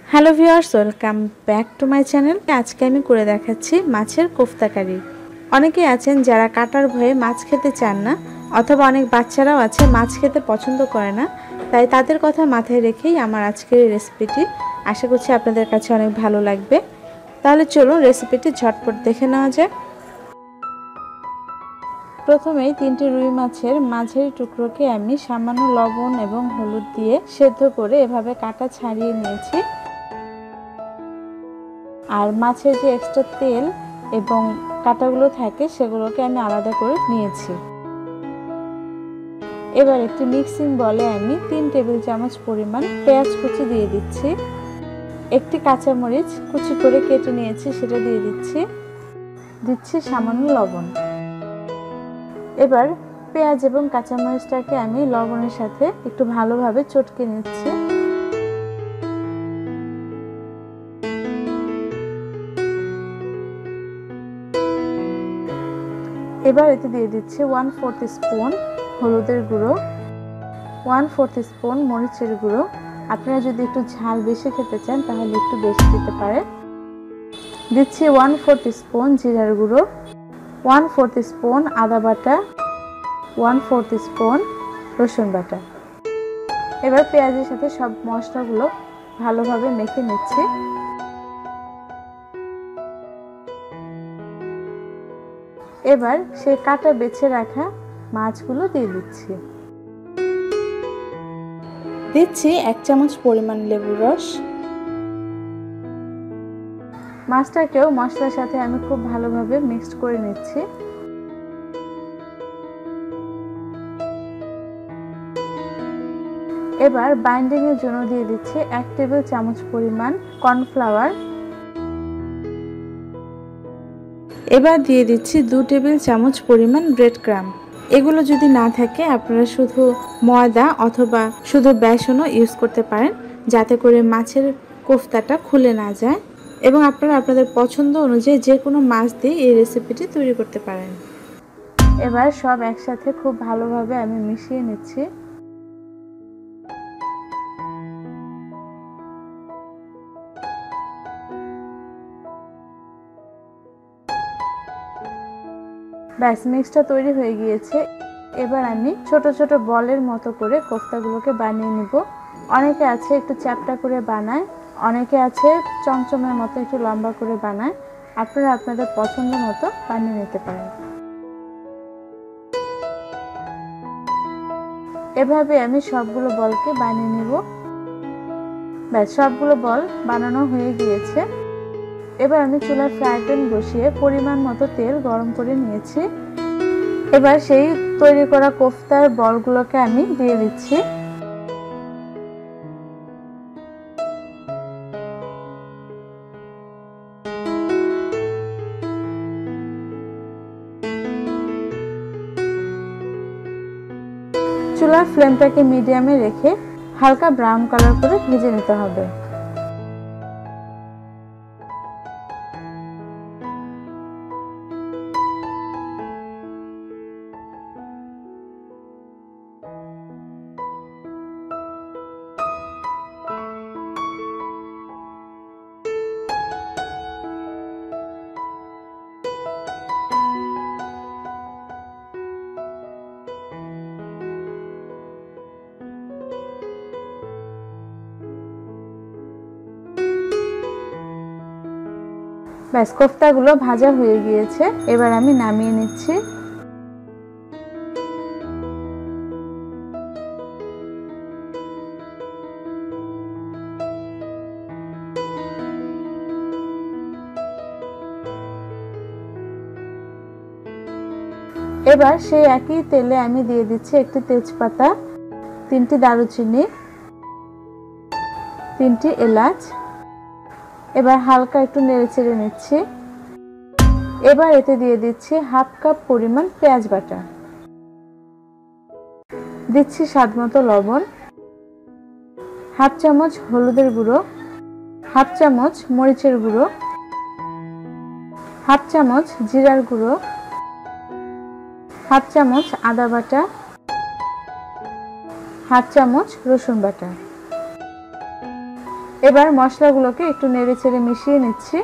Hello viewers, welcome back to my channel. আজকে আমি করে দেখাচ্ছি মাছের কোফতা কারি। অনেকেই আছেন যারা কাটার ভয়ে মাছ খেতে চান না, অথবা অনেক বাচ্চারাও আছে মাছ খেতে পছন্দ করে না। তাই তাদের কথা মাথায় রেখেই আমার আজকের এই রেসিপিটি। আশা করছি আপনাদের কাছে অনেক ভালো লাগবে। তাহলে চলুন রেসিপিটি ঝটপট দেখে নেওয়া যাক। প্রথমেই 3টি রুই মাছের মাঝের টুকরোকে আমি সামান্য লবণ এবং হলুদ দিয়ে সেদ্ধ করে এভাবে কাটা ছাড়িয়ে নিয়েছি। আর মাছের যে এক্সট্রা তেল এবং কাঁটাগুলো থাকে সেগুলোকে আমি আলাদা করে নিয়েছি। এবার একটি মিক্সিং বলে আমি 3 টেবিল চামচ পরিমাণ পেঁয়াজ কুচি দিয়ে দিচ্ছি। একটি কাঁচামরিচ কুচি করে কেটে নিয়েছি, সেটা দিয়ে দিচ্ছি সামান্য লবণ। এবার পেঁয়াজ এবং কাঁচামরিচটাকে আমি লবণের সাথে একটু ভালোভাবে চটকে নিচ্ছি। এবার এতে দিয়ে দিচ্ছি 1/4 স্পুন হলুদের গুঁড়ো, 1/4 স্পুন মরিচের গুঁড়ো। আপনারা যদি একটু ঝাল বেশি খেতে চান তাহলে একটু বেশি দিতে পারেন। দিচ্ছি 1/4 স্পুন জিরার গুঁড়ো, 1/4 স্পুন আদা বাটা, 1/4 স্পুন রসুন বাটা। এবার পেঁয়াজের সাথে সব মশলাগুলো ভালোভাবে মেখে নিচ্ছি। এবার সেই কাটা বেছে রাখা মাছগুলো দিয়ে দিচ্ছি 1 চামচ পরিমাণ লেবুর রস। মাছটাকেও মশলার সাথে আমি খুব ভালোভাবে মিক্সড করে নিচ্ছি। এবার বাইন্ডিং এর জন্য দিয়ে দিচ্ছি 1 টেবিল চামচ পরিমাণ কর্নফ্লাওয়ার। এবার দিয়ে দিচ্ছি 2 টেবিল চামচ পরিমাণ ব্রেড ক্রাম্ব। এগুলো যদি না থাকে আপনারা শুধু ময়দা অথবা শুধু বেসনও ইউজ করতে পারেন, যাতে করে মাছের কোফতাটা খুলে না যায়। এবং আপনারা আপনাদের পছন্দ অনুযায়ী যে কোনো মাছ দিয়ে এই রেসিপিটি তৈরি করতে পারেন। এবার সব একসাথে খুব ভালোভাবে আমি মিশিয়ে নিচ্ছি। ব্যাস, মিক্সটা তৈরি হয়ে গিয়েছে। এবার আমি ছোট ছোট বলের মতো করে কোফতাগুলোকে বানিয়ে নিব। অনেকে আছে একটু চ্যাপটা করে বানায়, অনেকে আছে চমচমের মতো একটু লম্বা করে বানায়। আপনারা আপনাদের পছন্দ মতো বানিয়ে নিতে পারেন। এভাবে আমি সবগুলো বলকে বানিয়ে নিব। ব্যাস, সবগুলো বল বানানো হয়ে গিয়েছে। এবার আমি চুলার ফ্রাই প্যান বসিয়ে পরিমাণ মতো তেল গরম করে নিয়েছি। এবার সেই তৈরি করা কোফতার বলগুলোকে আমি দিয়ে দিচ্ছি। চুলার ফ্লেমটাকে মিডিয়ামে রেখে হালকা ব্রাউন কালার করে ভেজে নিতে হবে। ব্যাস, কোফতাগুলো ভাজা হয়ে গিয়েছে। এবার আমি নামিয়ে নিচ্ছি। এবার সেই একই তেলে আমি দিয়ে দিচ্ছি একটি তেজপাতা, 3টি দারুচিনি, 3টি এলাচ। এবার হালকা একটু নেড়েচেড়ে নিচ্ছি। এবার এতে দিয়ে দিচ্ছি 1/2 কাপ পরিমাণ পেঁয়াজ বাটা, দিচ্ছি স্বাদ মতো লবণ, 1/2 চামচ হলুদের গুঁড়ো, 1/2 চামচ মরিচের গুঁড়ো, 1/2 চামচ জিরার গুঁড়ো, 1/2 চামচ আদা বাটা, 1/2 চামচ রসুন বাটা। এবার মশলাগুলোকে একটু নেড়েচেড়ে মিশিয়ে নিচ্ছি।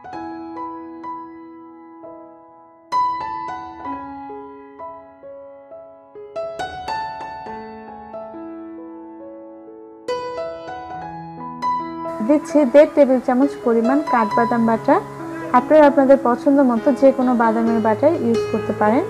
দিচ্ছি 1.5 টেবিল চামচ পরিমাণ কাঠবাদাম বাটা। আপনারা আপনাদের পছন্দ মতো যে কোনো বাদামের বাটা ইউজ করতে পারেন।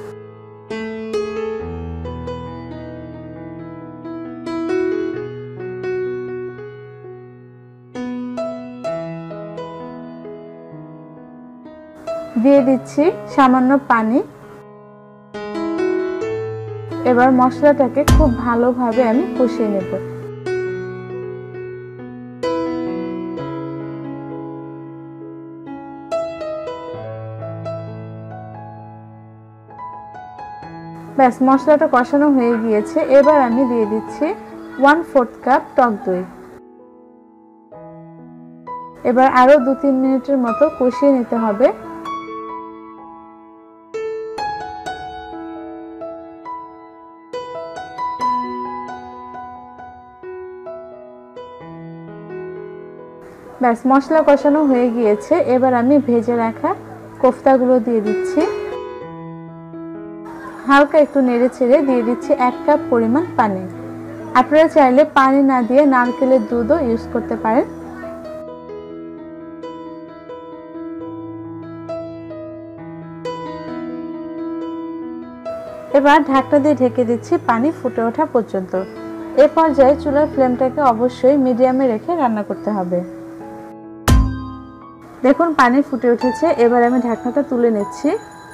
দিয়ে দিচ্ছি সামান্য পানি। এবার মশলাটাকে খুব ভালোভাবে আমি কষিয়ে নেব। ব্যাস, মশলাটা কষানো হয়ে গিয়েছে। এবার আমি দিয়ে দিচ্ছি 1/4 কাপ টক দই। এবার আরো 2-3 মিনিটের মতো কষিয়ে নিতে হবে। ব্যাস, মশলা কষানো হয়ে গিয়েছে। এবার আমি ভেজে রাখা কোফতাগুলো দিয়ে দিচ্ছি। হালকা একটু নেড়ে ছেড়ে দিয়ে দিচ্ছি 1 কাপ পরিমাণ পানি। আপনারা চাইলে পানি না দিয়ে নারকেলের দুধও ইউজ করতে পারেন। এবার ঢাকনা দিয়ে ঢেকে দিচ্ছি পানি ফুটে ওঠা পর্যন্ত। এ পর্যায়ে চুলার ফ্লেমটাকে অবশ্যই মিডিয়ামে রেখে রান্না করতে হবে। দেখুন পানি ফুটে উঠেছে। এবার আমি ঢাকনাটা তুলে নিচ্ছি।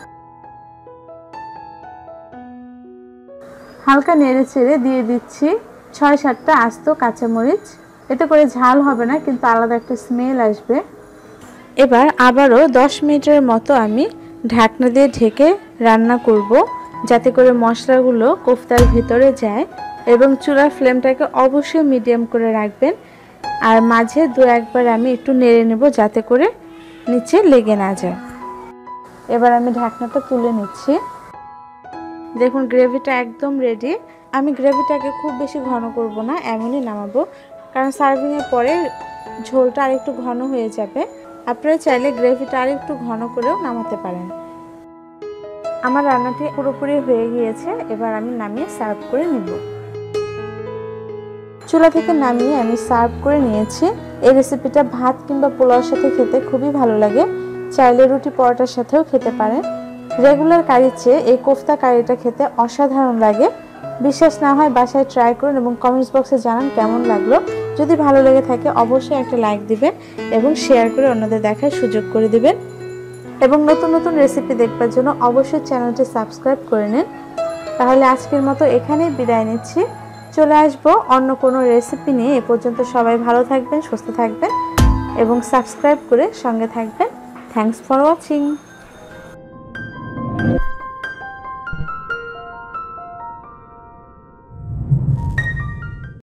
হালকা নেড়ে চেড়ে দিয়ে দিচ্ছি 6-7টা আস্ত কাঁচামরিচ। এতে করে ঝাল হবে না, কিন্তু আলাদা একটা স্মেল আসবে। এবার আবারও 10 মিনিটের মতো আমি ঢাকনা দিয়ে ঢেকে রান্না করব, যাতে করে মশলাগুলো কোফতার ভিতরে যায়। এবং চুলার ফ্লেমটাকে অবশ্যই মিডিয়াম করে রাখবেন। আর মাঝে 2-1 বার আমি একটু নেড়ে নেব, যাতে করে নিচে লেগে না যায়। এবার আমি ঢাকনাটা তুলে নিচ্ছি। দেখুন গ্রেভিটা একদম রেডি। আমি গ্রেভিটাকে খুব বেশি ঘন করব না, এমনই নামাবো, কারণ সার্ভিংয়ের পরে ঝোলটা আরেকটু ঘন হয়ে যাবে। আপনারা চাইলে গ্রেভিটা আরেকটু ঘন করেও নামাতে পারেন। আমার রান্নাটি পুরোপুরি হয়ে গিয়েছে। এবার আমি নামিয়ে সার্ভ করে নিব। চুলা থেকে নামিয়ে আমি সার্ভ করে নিয়েছি। এই রেসিপিটা ভাত কিংবা পোলাওর সাথে খেতে খুবই ভালো লাগে। চাইলে রুটি পরোটার সাথেও খেতে পারেন। রেগুলার কারির চেয়ে এই কোফতা কারিটা খেতে অসাধারণ লাগে। বিশ্বাস না হয় বাসায় ট্রাই করুন এবং কমেন্টস বক্সে জানান কেমন লাগলো। যদি ভালো লেগে থাকে অবশ্যই একটা লাইক দিবেন এবং শেয়ার করে অন্যদের দেখার সুযোগ করে দিবেন। এবং নতুন নতুন রেসিপি দেখবার জন্য অবশ্যই চ্যানেলটি সাবস্ক্রাইব করে নিন। তাহলে আজকের মতো এখানেই বিদায় নিচ্ছি। চলে আসবো অন্য কোনো রেসিপি নিয়ে। এ পর্যন্ত সবাই ভালো থাকবেন, সুস্থ থাকবেন এবং সাবস্ক্রাইব করে সঙ্গে থাকবেন। Thanks for watching.